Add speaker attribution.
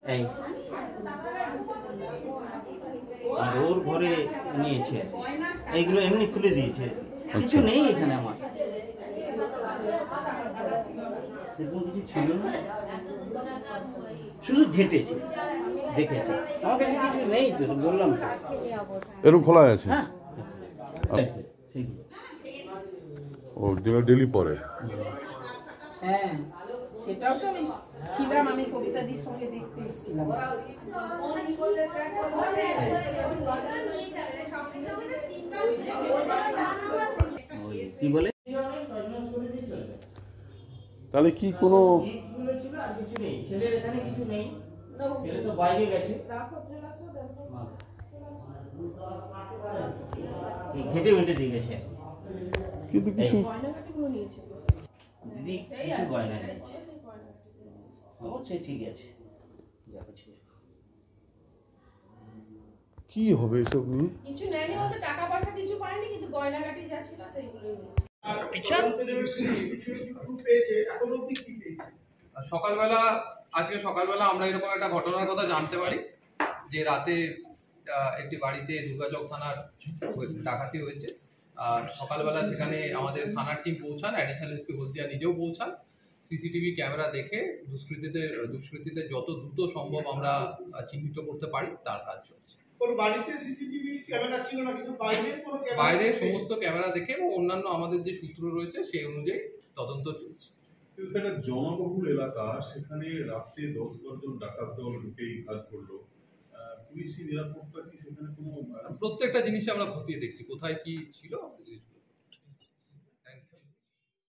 Speaker 1: এই আর ওর ঘরে নিয়েছে, এইগুলো এমনি খুলে দিয়েছে, কিছু নেই এখানে আমার, সেরকম কিছু ছিল না, শুধু ঘেটেছে দেখেছে, আমার কাছে কিছু নেই তো, বললাম তো
Speaker 2: এরকম খোলা আছে।
Speaker 1: হ্যাঁ
Speaker 2: ও ডেলি পরে।
Speaker 3: হ্যাঁ সেটাও তো আমি ছিলাম, আমি কবিতাদির সঙ্গে দেখতে এসেছিলাম।
Speaker 1: কি বলে
Speaker 2: তাহলে কি কোনো
Speaker 1: কিছু নেই, ছেলের এখানে কিছু নেই, ছেলে তো বাইরে গেছে, ঘেটে মেটে দিয়ে গেছে,
Speaker 2: কিন্তু কিছু
Speaker 1: দিদি কিছু গয়না নিয়েছে, সে ঠিক আছে,
Speaker 2: কি হবে এসব নিয়ে?
Speaker 3: কিছু নেয়নি বলতে টাকা পয়সা কিছু পায়নি, কিন্তু গয়নাগাটি যা ছিল সেইগুলোই নিয়েছে।
Speaker 4: আজকে সকালবেলা আমরা এরকম একটা ঘটনার কথা জানতে পারি যে রাতে একটি বাড়িতে দুর্গাচক থানার ডাকাতি হয়েছে। আর সকালবেলা সেখানে আমাদের থানার টিম পৌঁছান, অ্যাডিশনাল এসপি হলদিয়া নিজেও পৌঁছান। সিসিটিভি ক্যামেরা দেখে দুষ্কৃতীদের যত দ্রুত সম্ভব আমরা চিহ্নিত করতে পারি তার কাজ চলছে। বাইরে সমস্ত ক্যামেরা দেখে এবং অন্যান্য আমাদের যে সূত্র রয়েছে সেই অনুযায়ী তদন্ত চলছে।
Speaker 5: জনবহুল এলাকা, সেখানে রাতে 10-12 জন ডাকাত দল ঢুকেই কাজ করলো, পুলিশি নিরাপত্তা কি সেখানে কোনো?
Speaker 4: প্রত্যেকটা জিনিস আমরা খতিয়ে দেখছি, কোথায় কি ছিল।